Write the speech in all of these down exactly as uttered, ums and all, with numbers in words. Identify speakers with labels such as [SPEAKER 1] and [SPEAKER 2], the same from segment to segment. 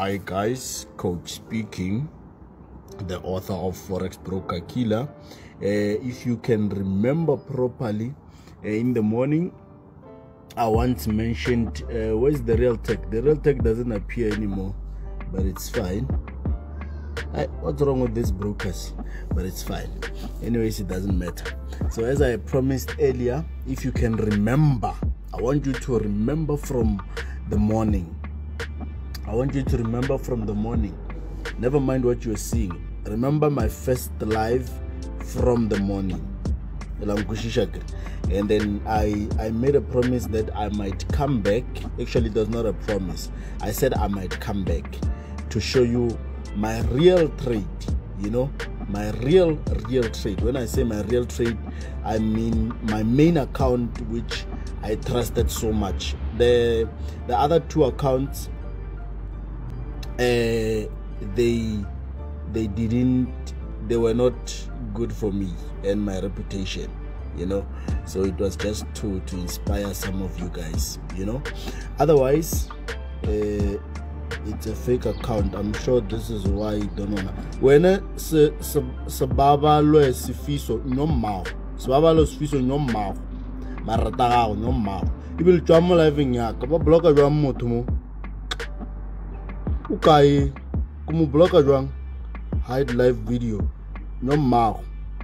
[SPEAKER 1] Hi guys, Coach speaking, the author of Forex Broker Killer. Uh, if you can remember properly, uh, in the morning I once mentioned uh, where's the real tech. The real tech doesn't appear anymore, but it's fine. I, what's wrong with these brokers? But it's fine. Anyways, it doesn't matter. So as I promised earlier, if you can remember, I want you to remember from the morning. I want you to remember from the morning. Never mind what you're seeing. Remember my first live from the morning. And then I, I made a promise that I might come back. Actually, it was not a promise. I said I might come back to show you my real trade. You know, my real, real trade. When I say my real trade, I mean my main account, which I trusted so much. The, the other two accounts, Uh, they they didn't they were not good for me and my reputation, you know, so it was just to to inspire some of you guys, you know. Otherwise, uh, it's a fake account. I'm sure this is why you don't know. When se se baba lo sifiso no mouth se baba lo sifiso no mouth marata ga no mouth ibil tswa mo live nya ka ba block jwa motho mo ukai kumu block jwang hide live video no mouth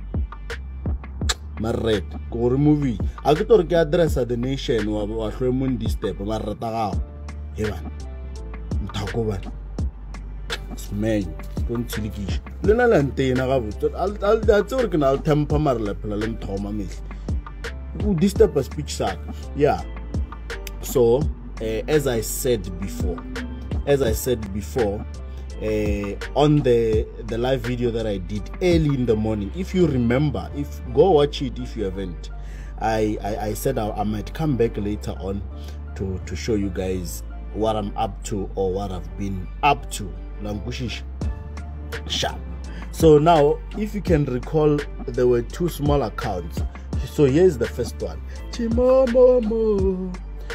[SPEAKER 1] marret ko remove a ke tor ke address the nation wa wa hlomundi step marata ga he bana mthako bana smen don't tilikish lena la ntena ga botsa al al da tsore ke na temper marle phela le mthoma mehla u disturb a speech sack. Yeah, so uh, as I said before as I said before uh, on the the live video that I did early in the morning, if you remember, if go watch it if you haven't, I I, I said I, I might come back later on to to show you guys what I'm up to or what I've been up to. Langushish sharp. So now, if you can recall, there were two small accounts. So here's the first one. Timomomo.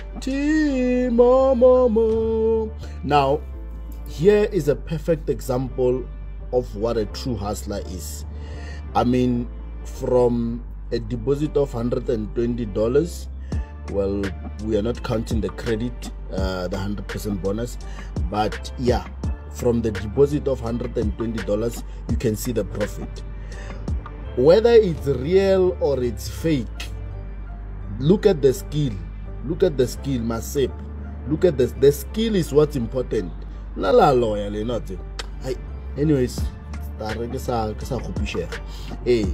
[SPEAKER 1] Timomomo. Now, here is a perfect example of what a true hustler is. I mean, from a deposit of one hundred twenty dollars, well, we are not counting the credit, uh, the one hundred percent bonus, but yeah, from the deposit of one hundred twenty dollars, you can see the profit. Whether it's real or it's fake, look at the skill. Look at the skill, Masip. Look at this. The skill is what's important. La la loyally, not it. Anyways, eh,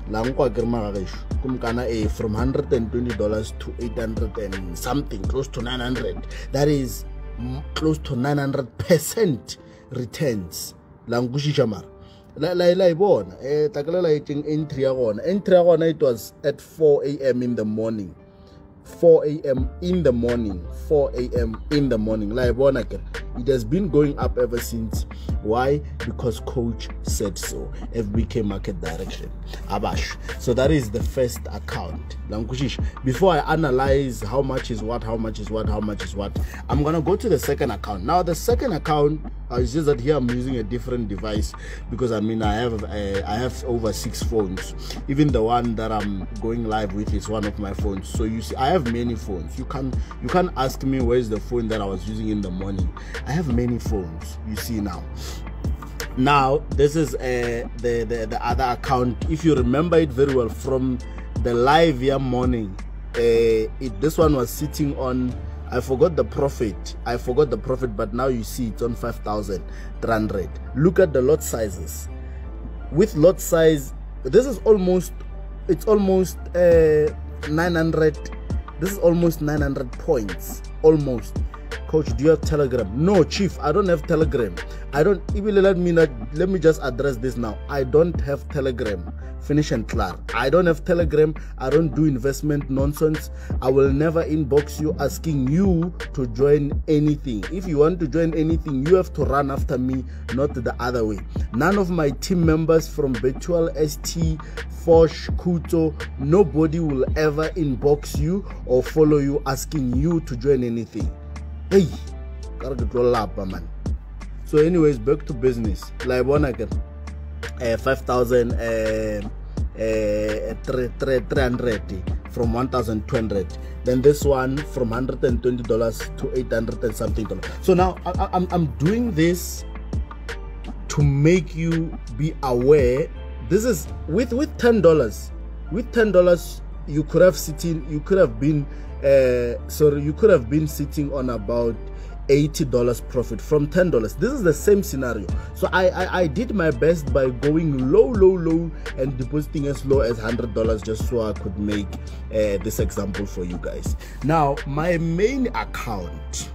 [SPEAKER 1] from one hundred twenty dollars to eight hundred and something, close to nine hundred. That is close to nine hundred percent returns. Langushi Jamar. La la la ibona. Eh, takala entry agona. Entry agona, it was at four A M in the morning. four A M in the morning. four A M in the morning. La ibona. It has been going up ever since. Why? Because coach said so. F B K market direction. Abash. So that is the first account. Before I analyze how much is what, how much is what, how much is what, I'm gonna go to the second account. Now the second account, uh, it's just that here I'm using a different device because I mean I have uh, I have over six phones. Even the one that I'm going live with is one of my phones. So you see, I have many phones. You can't you can't ask me where's the phone that I was using in the morning. I have many phones. You see now. Now this is uh, the, the the other account. If you remember it very well from the live here morning, uh, it this one was sitting on. I forgot the profit. I forgot the profit, but now you see it's on five thousand three hundred. Look at the lot sizes. With lot size, this is almost. It's almost uh, nine hundred. This is almost nine hundred points. Almost. Coach, do you have Telegram? No, Chief, I don't have Telegram. I don't even let me not let me just address this now. I don't have Telegram. Finish and clear. I don't have Telegram. I don't do investment nonsense. I will never inbox you asking you to join anything. If you want to join anything, you have to run after me, not the other way. None of my team members from Virtual S T, Fosh, Kuto, nobody will ever inbox you or follow you asking you to join anything. Hey, man. So anyways, back to business. Like one again, uh, five thousand uh, uh, three hundred from one thousand two hundred. Then this one from one hundred twenty dollars to eight hundred and something dollars. So now I, I'm I'm doing this to make you be aware. This is with with ten dollars. With ten dollars, you could have sitting. You could have been. Uh, sorry, you could have been sitting on about eighty dollars profit from ten dollars. This is the same scenario. So I, I I did my best by going low low low and depositing as low as one hundred dollars just so I could make uh, this example for you guys. Now my main account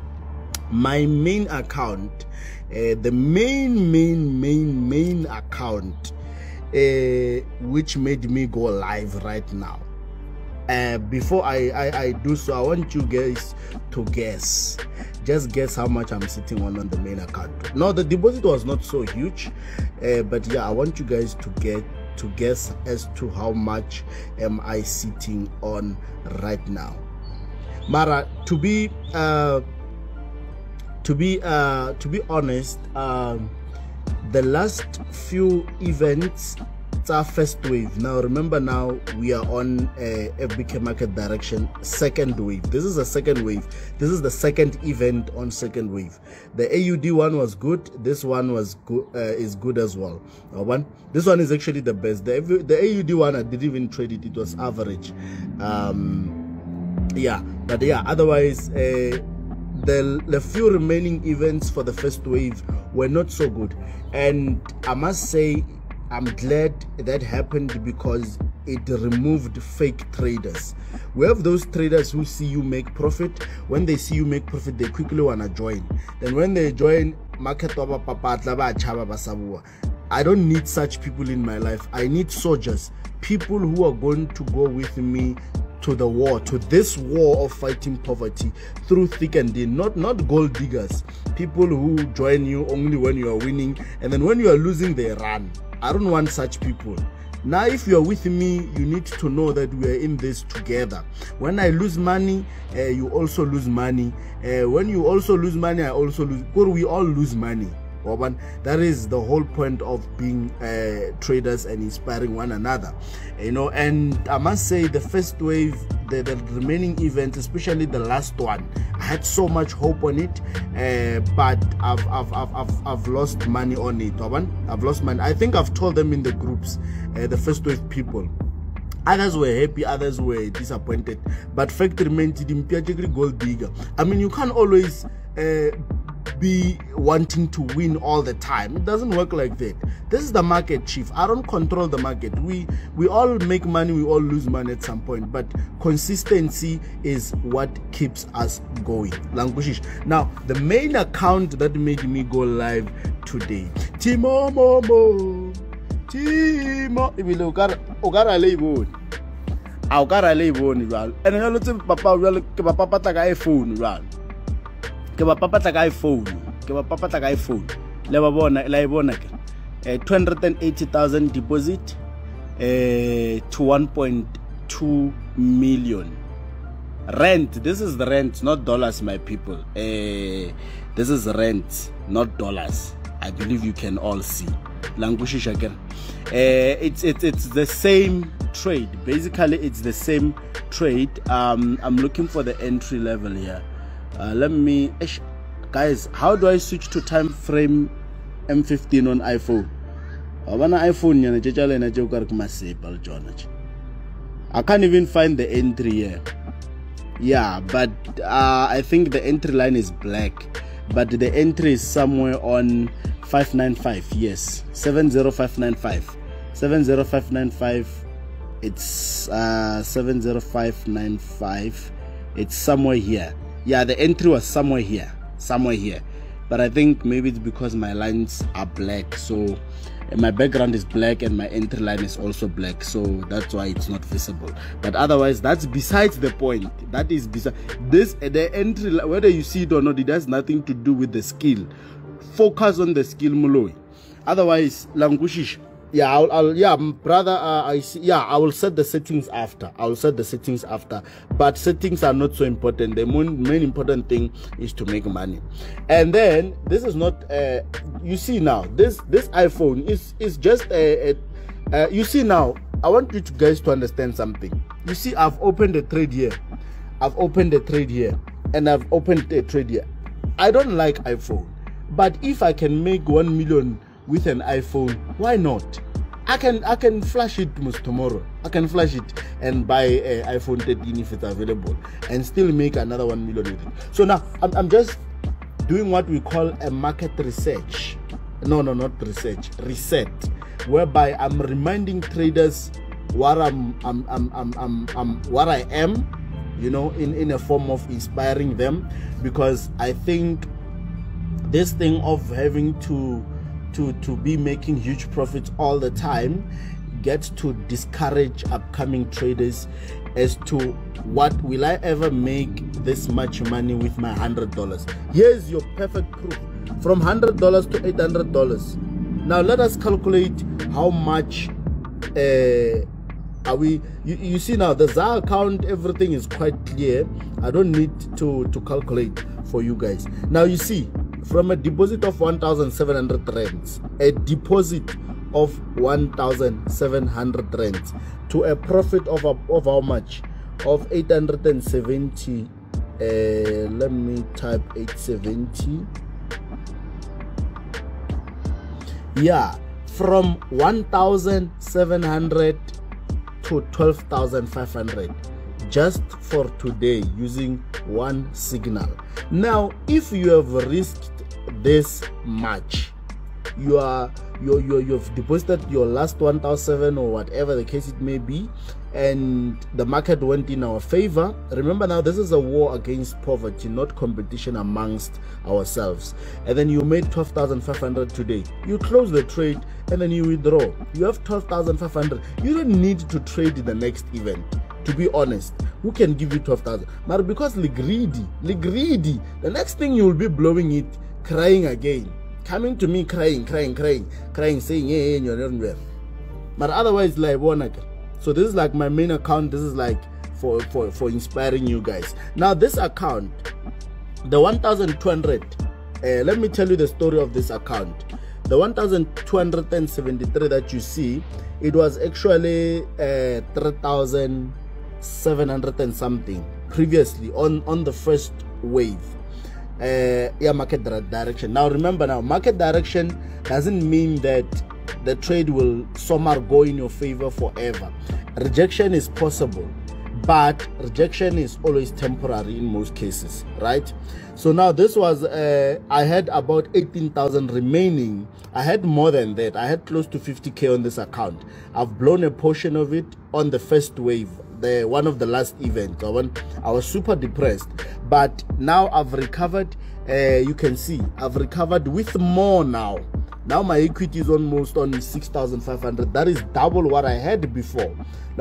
[SPEAKER 1] my main account uh, the main main main main account uh, which made me go live right now. Uh, before I, I, I do so, I want you guys to guess. Just guess how much I'm sitting on on the main account. No, the deposit was not so huge, uh, but yeah, I want you guys to get to guess as to how much am I sitting on right now. Mara, to be uh, to be uh, to be honest, um, the last few events. It's our first wave. Now remember, now we are on uh, F B K market direction second wave. This is a second wave. This is the second event on second wave. The A U D one was good. This one was good, uh, is good as well. Uh, one this one is actually the best. The, the A U D one, I didn't even trade it. It was average. Um, yeah, but yeah, otherwise uh, the, the few remaining events for the first wave were not so good. And I must say, I'm glad that happened because it removed fake traders. We have those traders who see you make profit. When they see you make profit, they quickly want to join. Then when they join, market I don't need such people in my life. I need soldiers, people who are going to go with me to the war, to this war of fighting poverty through thick and thin. Not not gold diggers, people who join you only when you are winning, and then when you are losing they run. I don't want such people. Now if you are with me, you need to know that we are in this together. When I lose money, uh, you also lose money. Uh, when you also lose money, I also lose. Because we all lose money. That is the whole point of being uh, traders and inspiring one another, you know. And I must say, the first wave, the, the remaining events, especially the last one, I had so much hope on it, uh, but I've, I've, I've, I've, I've lost money on it. I've lost money. I think I've told them in the groups, uh, the first wave people. Others were happy, others were disappointed, but fact remains, gold digger. I mean, you can't always uh, be wanting to win all the time. It doesn't work like that. This is the market, chief. I don't control the market. We we all make money, we all lose money at some point, but consistency is what keeps us going. Now, the main account that made me go live today, Timo Momo Timo ibile ukara ukara le ibone a ukara le ibone jwalo ene ga lotse papa jwalo ke ba papatla ka iPhone jwalo ke ba papatla ka iPhone ke ba papatla ka iPhone le ba bona la ibona ke two hundred eighty thousand deposit uh, to one point two million rent. This is the rent, not dollars, my people. Uh, this is rent, not dollars. I believe you can all see. Uh, it's it's it's the same trade. Basically, it's the same trade. Um, I'm looking for the entry level here. Uh, let me, guys. How do I switch to time frame M fifteen on iPhone? I can't even find the entry here. Yeah, but uh, I think the entry line is black, but the entry is somewhere on five nine five. Yes, seven zero five nine five. seven zero five nine five. It's uh seven zero five nine five. It's somewhere here. Yeah, the entry was somewhere here, somewhere here. But I think maybe it's because my lines are black, so my background is black and my entry line is also black, so that's why it's not visible. But otherwise, that's besides the point. That is beside this, the entry, whether you see it or not, it has nothing to do with the skill. Focus on the skill, Moloi. Otherwise, langushish, Yeah, I'll, I'll yeah, brother. Uh, I see. Yeah, I will set the settings after. I will set the settings after. But settings are not so important. The main, main important thing is to make money. And then this is not. Uh, you see now, this this iPhone is is just a. a uh, you see now. I want you to guys to understand something. You see, I've opened a trade here. I've opened a trade here, and I've opened a trade here. I don't like iPhone, but if I can make one million with an iPhone, why not? I can I can flash it tomorrow. I can flash it and buy an iPhone thirteen if it's available, and still make another one million with it. So now I'm, I'm just doing what we call a market research. No, no, not research, reset, whereby I'm reminding traders what I'm I'm I'm I'm, I'm, I'm what I am, you know, in in a form of inspiring them, because I think this thing of having to to to be making huge profits all the time gets to discourage upcoming traders as to what will I ever make this much money with my hundred dollars. Here's your perfect proof, from hundred dollars to eight hundred dollars. Now let us calculate how much uh, are we. You, you see now the Z A account, everything is quite clear. I don't need to to calculate for you guys. Now you see, from a deposit of one thousand seven hundred rands, a deposit of one thousand seven hundred rands, to a profit of, of how much? Of eight hundred seventy. Uh, let me type eight seventy. Yeah, from one thousand seven hundred to twelve thousand five hundred. Just for today, using one signal. Now if you have risked this much, you are you you you've deposited your last one thousand or whatever the case it may be, and the market went in our favor. Remember now, this is a war against poverty, not competition amongst ourselves. And then you made twelve thousand five hundred today. You close the trade and then you withdraw. You have twelve thousand five hundred. You don't need to trade the next event. To be honest, who can give you twelve thousand? But because le greedy, le greedy, the next thing you will be blowing it, crying again, coming to me crying, crying, crying, crying, saying, hey, hey, you're not well. But otherwise, like one. So this is like my main account. This is like for for for inspiring you guys. Now this account, the one thousand two hundred. Uh, let me tell you the story of this account. The one thousand two hundred seventy-three that you see, it was actually uh, three thousand seven hundred and something previously on on the first wave. Uh, yeah, market direction. Now remember, now market direction doesn't mean that the trade will somehow go in your favor forever. Rejection is possible, but rejection is always temporary in most cases, right? So now this was uh, I had about eighteen thousand remaining. I had more than that. I had close to fifty K on this account. I've blown a portion of it on the first wave, the one of the last events. I, went, I was super depressed, but now I've recovered. Uh, you can see I've recovered with more now. Now my equity is almost on six thousand five hundred. That is double what I had before.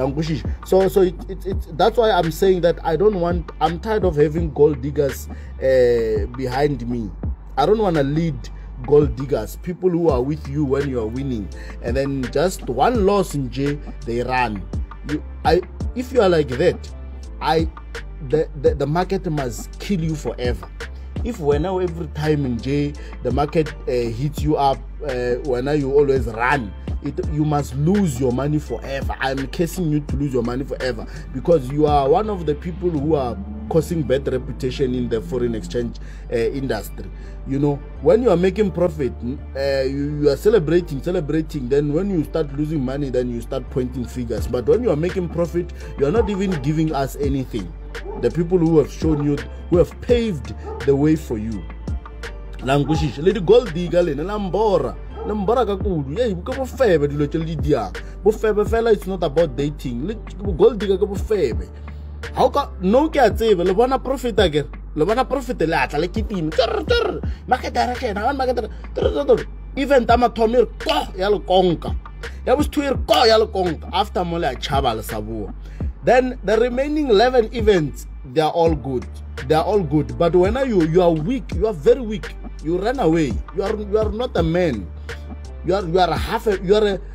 [SPEAKER 1] So, so it, it, it, that's why I'm saying that I don't want. I'm tired of having gold diggers uh, behind me. I don't want to lead gold diggers, people who are with you when you are winning, and then just one loss in J, they run. You, I, if you are like that, I, the the, the market must kill you forever. If when now every time in J the market uh, hits you up, uh, when now you always run, it, you must lose your money forever. I'm casing you to lose your money forever, because you are one of the people who are causing bad reputation in the foreign exchange uh, industry. You know, when you are making profit, uh, you, you are celebrating, celebrating. Then when you start losing money, then you start pointing fingers. But when you are making profit, you are not even giving us anything. The people who have shown you, who have paved the way for you. Langushish, lady gold digger, and lambora. Lambora kakudu. Yeah, you go fair, but you literally dia. But fair fella, it's not about dating. Gold digger go fair. How can no cat save? Lebana profit again. Lebana profit la like team. Market direction. I want market. Even Tamatomir ko yalo konka. That was two year ko yalo konka. After Mola Chabal Sabu. Then the remaining eleven events, they are all good. They are all good. But when are you you are weak, you are very weak. You run away. You are you are not a man. You are you are a half a you are a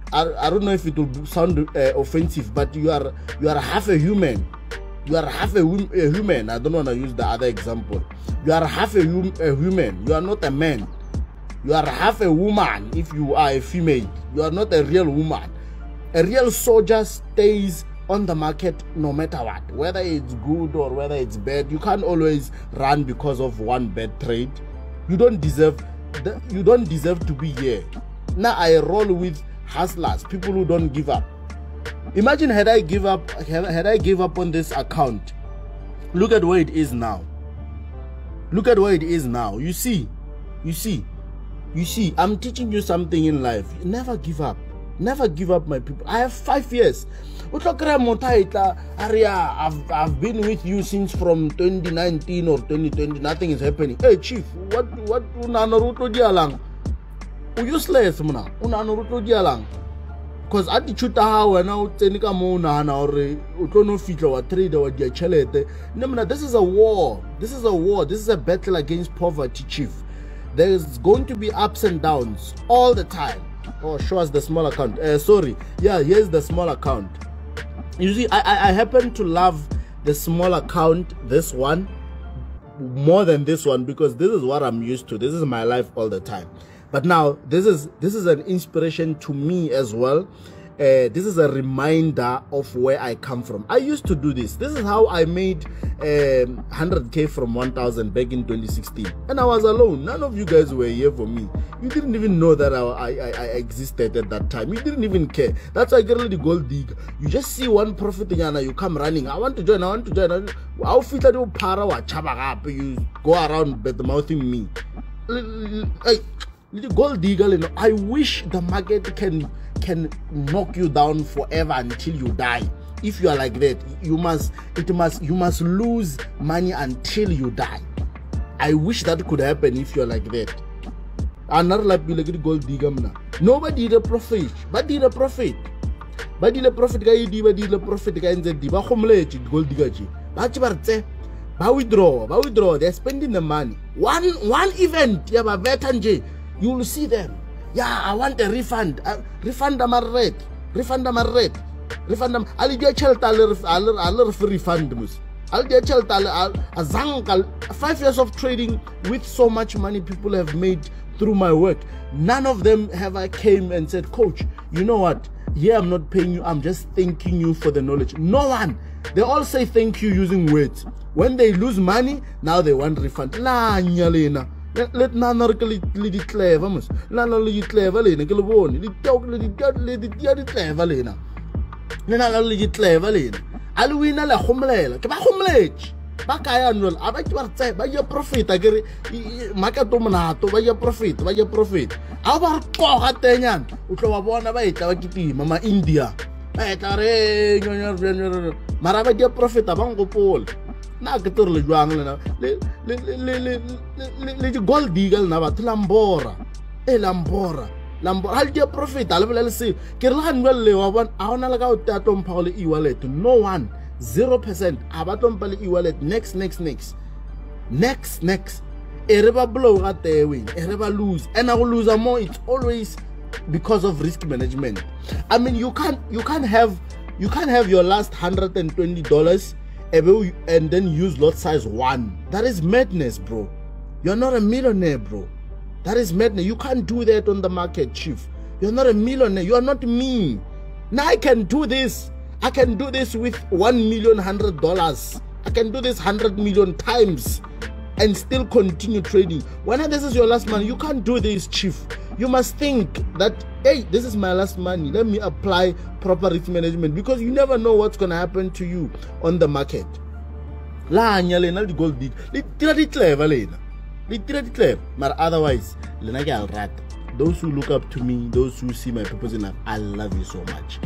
[SPEAKER 1] I, I don't know if it will sound uh, offensive, but you are you are half a human. You are half a, a human. I don't want to use the other example. You are half a, hum, a human. You are not a man. You are half a woman if you are a female. You are not a real woman. A real soldier stays on the market no matter what, whether it's good or whether it's bad. You can't always run because of one bad trade. You don't deserve the, you don't deserve to be here. Now I roll with hustlers, people who don't give up. Imagine had I give up had, had I give up on this account. Look at where it is now. Look at where it is now. You see, you see, you see, I'm teaching you something in life. Never give up. Never give up, my people. I have five years. I've, I've been with you since from twenty nineteen or twenty twenty. Nothing is happening. Hey, Chief, what what unaruto dialang? Useless muna. Unaruto dialang. Because attitude how and now tenika mona na or utono fitla wa trader wa dia chelete. No, this is a war. This is a war. This is a battle against poverty, Chief. There is going to be ups and downs all the time. Oh, show us the small account. Uh, sorry. Yeah, here's the small account. You see, I, I I happen to love the small account, this one, more than this one, because this is what I'm used to. This is my life all the time. But now this is this is an inspiration to me as well. Uh, this is a reminder of where I come from. I used to do this. This is how I made um, one hundred K from one thousand back in twenty sixteen. And I was alone. None of you guys were here for me. You didn't even know that I, I, I existed at that time. You didn't even care. That's why I get the gold digger. You just see one profit and you come running. I want to join. I want to join. I'll fit that you para wa chaba. You go around bad mouthing me. Little gold digger, you know, I wish the market can can knock you down forever until you die. If you are like that, you must it must you must lose money until you die. I wish that could happen if you are like that. Another like like gold digger. Nobody did a profit, but did a profit. But did a profit guy but did a profit guy in the diba homele gold digger. But Ba withdraw, ba withdraw. They're spending the money. One one event, yeah, ba vetanji. You will see them. Yeah, I want a refund. Uh, refund them a rate. Refund them a rate. Refund them. I'll get child. I'll I'll refund them. I'll get child. I'll a five years of trading with so much money people have made through my work. None of them have I came and said, Coach, you know what? Yeah, I'm not paying you. I'm just thanking you for the knowledge. No one. They all say thank you using words. When they lose money, now they want refund. La nyalena. Let nana li clever mus. Nana li clever lena. Kelvon. Li talk li god li di clever lena. Nana li clever lena. Aluina la humlela. Kaba humlech. Bakaya nol. Aba kiwarte. Ba ya profit. Agere. Makato manato. Ba ya profit. Ba ya profit. Aba ko hatenyan. Utlo wabona ba ita wakiti. Mama India. Ba ita re. Maraba dia profit abang kopol. Na ketur le juang le na le le le le le le gold digger na ba lambora e lambora lambora hal dia profit al le se ke la nwa le wa bon a ona la ka o ta tompa le e-wallet no one zero percent aba tompa le e-wallet next next next next next e re ba blow ga tewing e re ba lose and I will lose more. It's always because of risk management. I mean, you can't you can't have you can't have your last one hundred twenty dollars and then use lot size one. That is madness, bro. You're not a millionaire, bro. That is madness. You can't do that on the market, Chief. You're not a millionaire. You are not me. Now I can do this. I can do this with one million hundred dollars. I can do this hundred million times and still continue trading. When this is your last money, you can't do this, Chief. You must think that, hey, this is my last money. Let me apply proper risk management, because you never know what's going to happen to you on the market. La nyalena di gold dig. Literally clever lena. Literally clever. But otherwise, lena ke al rat. Those who look up to me, those who see my purpose in life, I love you so much.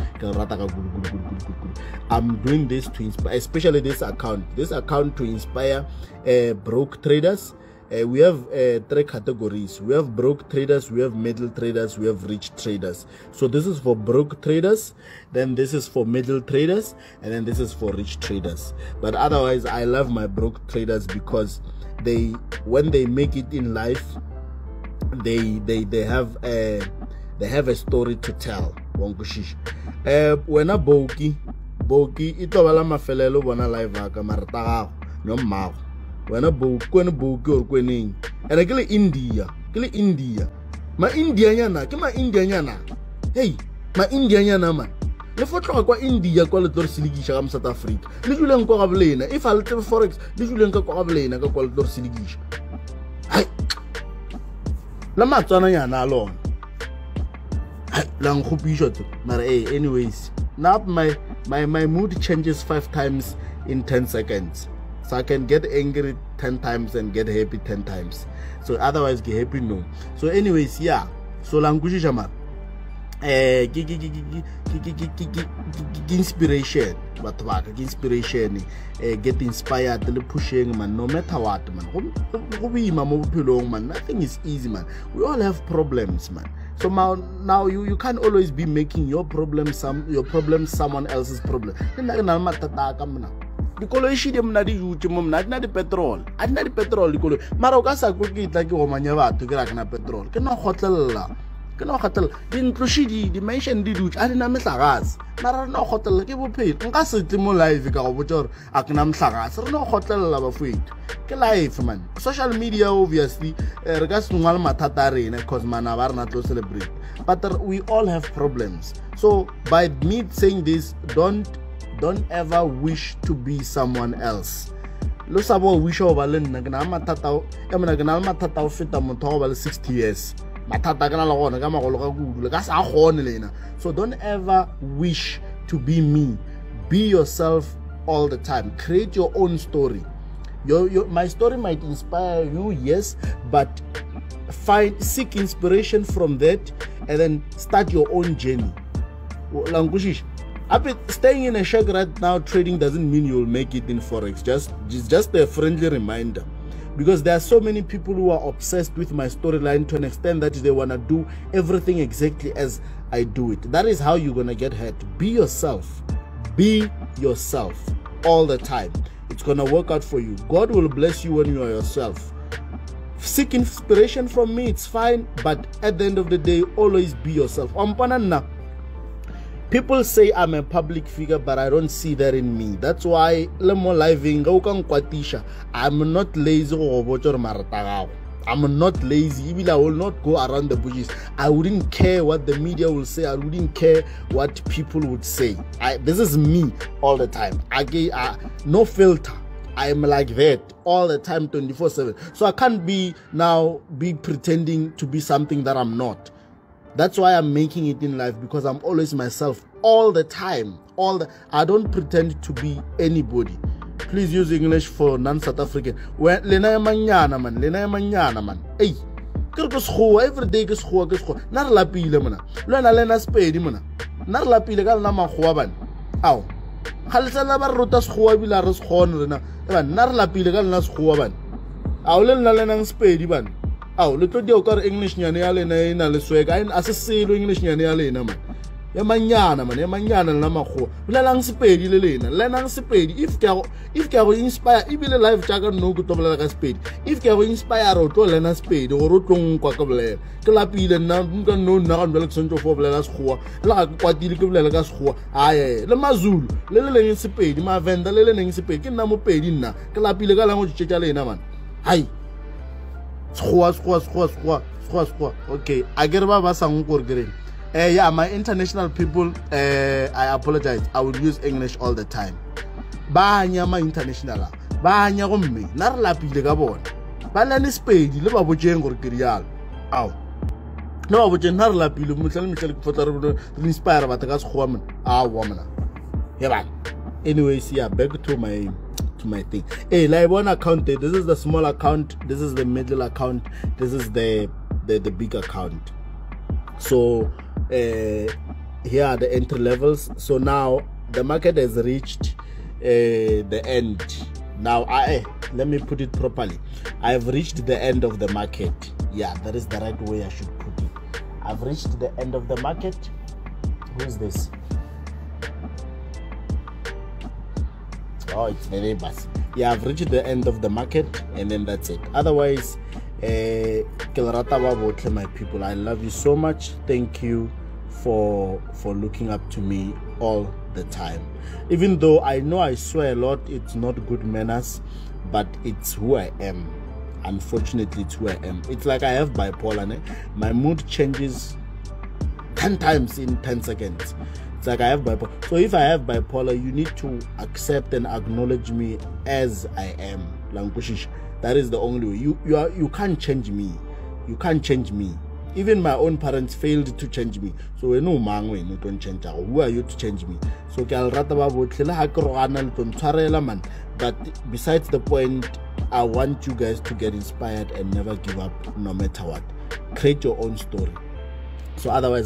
[SPEAKER 1] I'm doing this to inspire, especially this account. This account to inspire uh, broke traders. Uh, we have uh, three categories. We have broke traders, we have middle traders, we have rich traders. So this is for broke traders, then this is for middle traders, and then this is for rich traders. But otherwise, I love my broke traders because they, when they make it in life, they they they have a they have a story to tell. Wonkushish. Eh, wena Boki, Boki, ito wala mafelelo bona live aka marata no mago. Wena Boki, wena Boki or kwening. Ena kile India, kile India. Ma India nyana, ke ma India nyana. Hey, ma India nyana man. Le fotlo kwa India kwa le tor siligisha ka South Africa. Le juleng kwa gablena, if al te forex, le juleng ka kwa gablena ka kwa le tor siligisha. Hai. La matswana nyana alone. Lang khopisho tso mara eh anyways now my my my mood changes five times in ten seconds, so I can get angry ten times and get happy ten times, so otherwise get happy no. So anyways, yeah, so lang kushisha mara eh inspiration batho ba ka inspiration eh get inspired le pushing man, no matter what man. Go boima mo bophelong man, nothing is easy man, we all have problems man. So now, now you, you can't always be making your problem some your problem someone else's problem. Dikolo ishi de mna di yuti mo mna na di petrol. Adina di petrol dikolo. Mara o ka sa go ke tla ke go manya batho ke ra kana petrol. Ke no gotlella. Ke no gotlella. Di ntloshi di dimension di duti adina metlagase. Mara no gotlella ke bophelo. Nka se tle mo live ka go botsa gore a kana metlagase. Re no gotlella ba fuethu. Ke live man. Social media obviously re ka se ngwala mathata rena because mana ba rena tlo celebrate. But uh, we all have problems. So by me saying this, don't don't ever wish to be someone else. Lo sabo wish over le nna kana mathata e mona kana mathata o feta motho ba le sixty years. Mathata kana la gona ka magolo ka kudu le ka sa gone lena. So don't ever wish to be me. Be yourself all the time. Create your own story. Your, your my story might inspire you, yes, but find seek inspiration from that and then start your own journey. Langushish. Staying in a shack right now trading doesn't mean you'll make it in forex. Just just just a friendly reminder, because there are so many people who are obsessed with my storyline to an extent that they want to do everything exactly as I do it. That is how you're gonna get hurt. Be yourself. Be yourself all the time. It's gonna work out for you. God will bless you when you are yourself. Seek inspiration from me, it's fine, but at the end of the day, always be yourself. People say I'm a public figure, but I don't see that in me. That's why I'm not lazy. I'm not lazy. Even I will not go around the bushes. I wouldn't care what the media will say. I wouldn't care what people would say. I, this is me all the time. I get uh, no filter. I'm like that all the time, twenty-four seven. So I can't be now be pretending to be something that I'm not. That's why I'm making it in life, because I'm always myself all the time. All the I don't pretend to be anybody. Please use English for non-South African. When lena manyana man, lena manyana man. Hey, kirko school every day ke school ke school. Nar lapile mana. Lena lena spedi mana. Nar lapile ka na makgwa ban. Aw. Khalisa na ba rota school bila re skgone rena. Eba nar lapile ka na school ban. Aw le lena lena spedi ban. Aw le tlo di o ka English nyane ya lena ina le sweka a se selo English nyane ya lena man. Ya manyana man, ya manyana na makgwa. Bula lang sepedi le lena, lena lang sepedi. If ka if ka go inspire, ibile live jaaka no go tobela ka sepedi. If ka go inspire o tlo lena sepedi go ro tlong kwa ka bolela. Ke lapile nna nka no nna ga nbele tsentso fo bolela sekgowa. Le ga kwatile ke bolela ka sekgowa. Aye, le mazulu, le le leng sepedi, ma venda le le leng sepedi. Ke nna mo pedi nna. Ke lapile ka lango tshetsha lena man. Hai. Sekgowa sekgowa sekgowa sekgowa sekgowa sekgowa. Okay, a get ba ba sang go re Uh, yeah, my international people, uh, I apologize. I will use English all the time. Banya ma international. Banya go mme. Na re lapile ka bona. Ba la ne spedi le ba botjeng gore ke rialo. Aw. No ba botjeng na re lapile mo tlale mtlale ke fotla re inspire batho ka sekgowa mona. Ah wa mona. Yeah ba. Anyways, yeah, back to my to my thing. Hey, la bona account. This is the small account. This is the middle account. This is the the the big account. So uh, here are the entry levels. So now the market has reached uh, the end. Now I let me put it properly. I've reached the end of the market. Yeah, that is the right way I should put it. I've reached the end of the market. Who is this? Oh, it's the neighbors. Yeah, I've reached the end of the market, and then that's it. Otherwise, uh, my people, I love you so much. Thank you for for looking up to me all the time. Even though I know I swear a lot, it's not good manners, but it's who I am. Unfortunately, it's who I am. It's like I have bipolar. Ne? My mood changes ten times in ten seconds. It's like I have bipolar. So if I have bipolar, you need to accept and acknowledge me as I am. That is the only way. You you are you can't change me. You can't change me. Even my own parents failed to change me. So we know man we no don't change. Who are you to change me? So man. But besides the point, I want you guys to get inspired and never give up no matter what. Create your own story. So otherwise,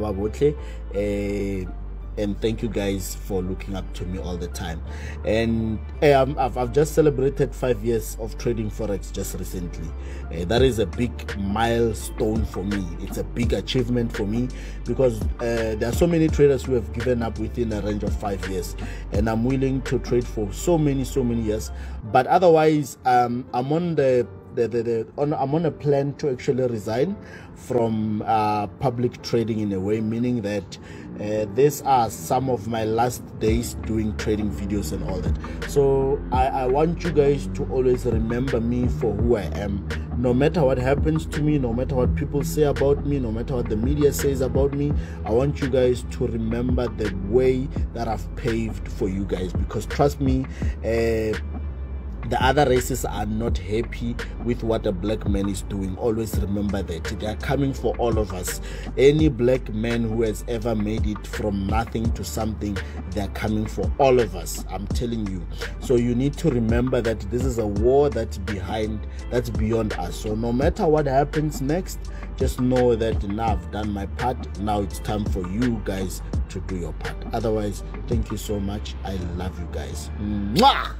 [SPEAKER 1] uh, and thank you guys for looking up to me all the time. And um, I've, I've just celebrated five years of trading Forex just recently. Uh, that is a big milestone for me. It's a big achievement for me because uh, there are so many traders who have given up within a range of five years, and I'm willing to trade for so many so many years. But otherwise, um, I'm on the The, the, the, on, I'm on a plan to actually resign from uh, public trading in a way, meaning that uh, these are some of my last days doing trading videos and all that. So I, I want you guys to always remember me for who I am. No matter what happens to me, no matter what people say about me, no matter what the media says about me, I want you guys to remember the way that I've paved for you guys, because trust me, uh, the other races are not happy with what a black man is doing. Always remember that they are coming for all of us. Any black man who has ever made it from nothing to something, they are coming for all of us. I'm telling you. So you need to remember that this is a war that's behind, that's beyond us. So no matter what happens next, just know that now I've done my part. Now it's time for you guys to do your part. Otherwise, thank you so much. I love you guys. Mwah!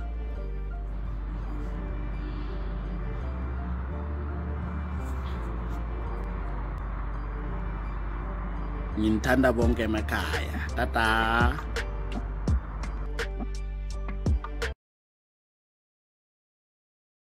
[SPEAKER 1] Nintanda bonke emakhaya. Tata.